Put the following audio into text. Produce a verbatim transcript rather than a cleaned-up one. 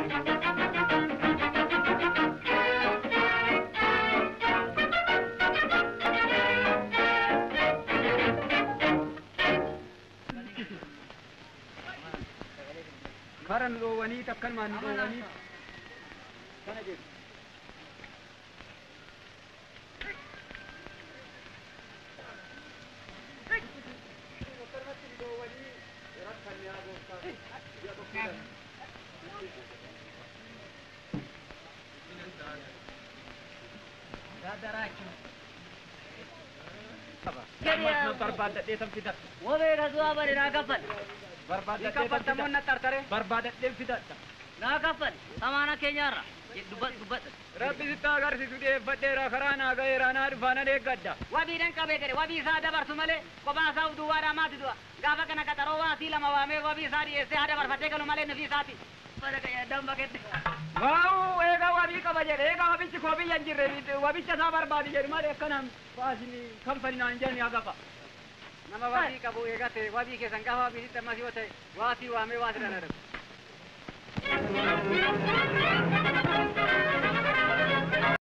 Karan roowanii takkan maan roowanii kana jedhu. Barbaadadhee tan fidadha. Wabeera du'a bari naa kaffal. Barbaadadhee tan fidadha. Tartare. Barbaadadhee fidadha. Naa kaffal. Samaana keenyarra. Dubbat dubbat. Rabbi sitti agarsiisu deeffadheera karaa naa ga'eera naa dhufaan adeeggadha. Wabiidhaan qabee gade wabii isaa dabarsu malee kophaa isaa duwwaadhaa maati du'a. Gaafa kana qaxaroo waasii lama waamee wabii isaa dhiyeessee haa dabarfatee galu malee nufi isaati. Bada kaya damba kette. Waaw eega wabii qaba jedhe eega wabichi koo biyya hin jirre wabicha isaa barbaadi jedhu malee akkanaan baasini kanfalinaan jedhani haa gafa. Nama wabii qabu eega ta'e wabii keessan gaafa wabii sitti ammas yoo ta'e waasii waamee waasii dhala dhabu.